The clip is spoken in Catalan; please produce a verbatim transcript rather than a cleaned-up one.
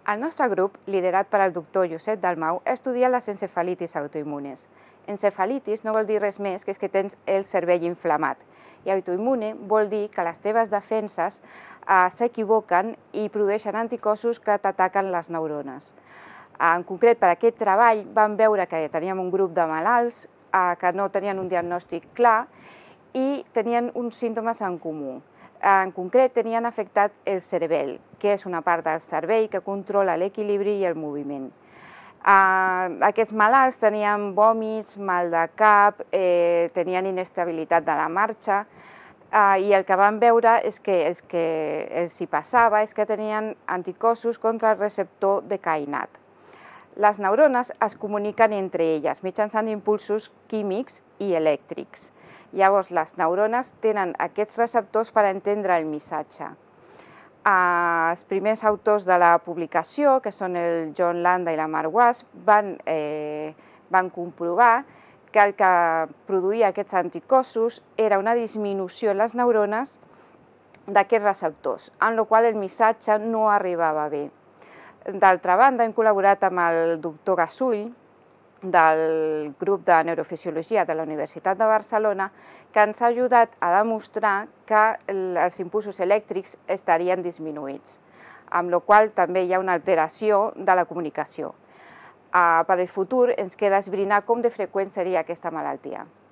El nostre grup, liderat per el doctor Josep Dalmau, estudia les encefalitis autoimmunes. Encefalitis no vol dir res més que és que tens el cervell inflamat. I autoimmune vol dir que les teves defenses eh, s'equivoquen i produeixen anticossos que t'ataquen les neurones. En concret, per aquest treball vam veure que teníem un grup de malalts eh, que no tenien un diagnòstic clar i tenien uns símptomes en comú. En concret, tenien afectat el cervell, que és una part del cervell que controla l'equilibri i el moviment. Aquests malalts tenien vòmits, mal de cap, tenien inestabilitat de la marxa i el que vam veure és que el que els hi passava és que tenien anticossos contra el receptor de cainat. Les neurones es comuniquen entre elles mitjançant impulsos químics i elèctrics. Llavors, les neurones tenen aquests receptors per entendre el missatge. Els primers autors de la publicació, que són el Landa i la Guasp, van, eh, van comprovar que el que produïa aquests anticossos era una disminució en les neurones d'aquests receptors, en la qual el missatge no arribava bé. D'altra banda, hem col·laborat amb el doctor Josep, del grup de neurofisiologia de la Universitat de Barcelona, que ens ha ajudat a demostrar que els impulsos elèctrics estarien disminuïts, amb la qual cosa també hi ha una alteració de la comunicació. Per al futur ens queda esbrinar com de freqüent seria aquesta malaltia.